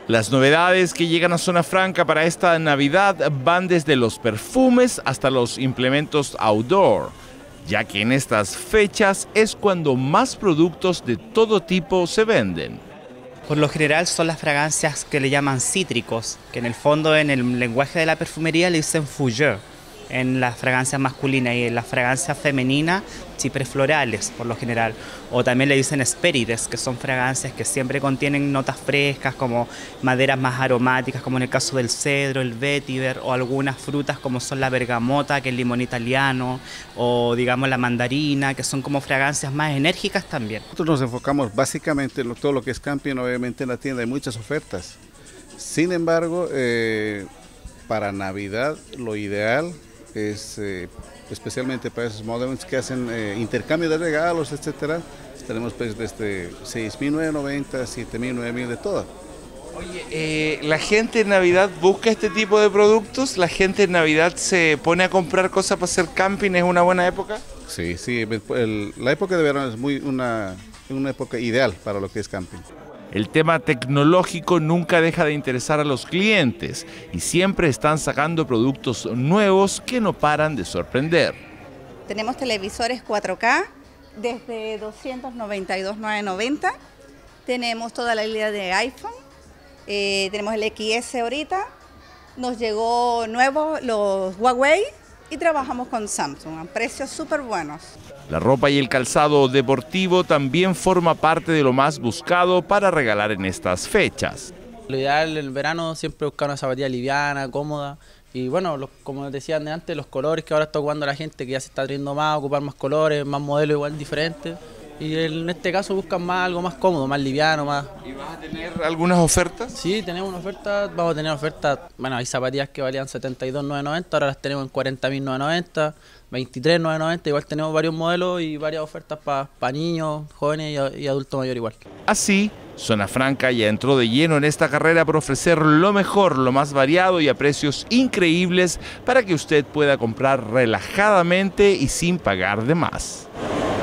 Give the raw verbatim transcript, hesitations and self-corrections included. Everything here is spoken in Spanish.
Las novedades que llegan a Zona Franca para esta Navidad van desde los perfumes hasta los implementos outdoor, ya que en estas fechas es cuando más productos de todo tipo se venden. Por lo general son las fragancias que le llaman cítricos, que en el fondo en el lenguaje de la perfumería le dicen fougère en las fragancias masculinas, y en las fragancias femeninas chipres florales por lo general, o también le dicen hespérides, que son fragancias que siempre contienen notas frescas como maderas más aromáticas, como en el caso del cedro, el vétiver, o algunas frutas como son la bergamota, que es el limón italiano, o digamos la mandarina, que son como fragancias más enérgicas también. Nosotros nos enfocamos básicamente en todo lo que es camping. Obviamente en la tienda hay muchas ofertas, sin embargo eh, para Navidad lo ideal es, eh, especialmente para esos modelos que hacen eh, intercambio de regalos, etcétera. Tenemos pues desde seis mil novecientos noventa, siete mil, nueve mil, de todo. Oye, eh, ¿la gente en Navidad busca este tipo de productos? ¿La gente en Navidad se pone a comprar cosas para hacer camping? ¿Es una buena época? Sí, sí, el, la época de verano es muy una, una época ideal para lo que es camping. El tema tecnológico nunca deja de interesar a los clientes y siempre están sacando productos nuevos que no paran de sorprender. Tenemos televisores cuatro K desde doscientos noventa y dos mil novecientos noventa. Tenemos toda la línea de iPhone. Eh, tenemos el equis ese ahorita. Nos llegó nuevo los Huawei y trabajamos con Samsung a precios súper buenos. La ropa y el calzado deportivo también forma parte de lo más buscado para regalar en estas fechas. Lo ideal en el verano siempre buscar una zapatilla liviana, cómoda, y bueno, los, como decían de antes, los colores que ahora está ocupando la gente, que ya se está trayendo más, ocupar más colores, más modelos igual diferentes, y en este caso buscan más algo más cómodo, más liviano, más... ¿Y vas a tener algunas ofertas? Sí, tenemos una oferta, vamos a tener ofertas, bueno, hay zapatillas que valían setenta y dos mil novecientos noventa, ahora las tenemos en cuarenta mil novecientos noventa, veintitrés mil novecientos noventa, igual tenemos varios modelos y varias ofertas para pa niños, jóvenes y, y adultos mayores igual. Así, Zona Franca ya entró de lleno en esta carrera por ofrecer lo mejor, lo más variado y a precios increíbles para que usted pueda comprar relajadamente y sin pagar de más.